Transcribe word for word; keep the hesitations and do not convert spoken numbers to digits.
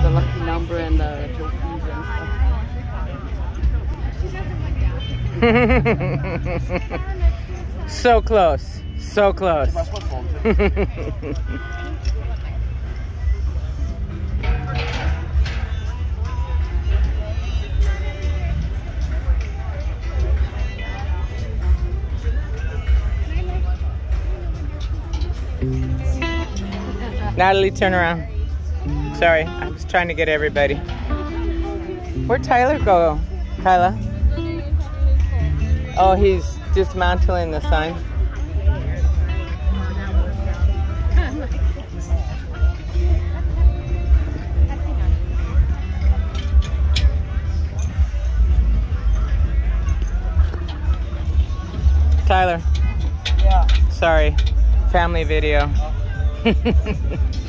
the lucky number and the trophies and stuff. So close. So close. Natalie, turn around. Sorry, I was trying to get everybody. Where'd Tyler go, Kyla? Oh, he's dismantling the sign. Tyler. Yeah. Sorry. Family video.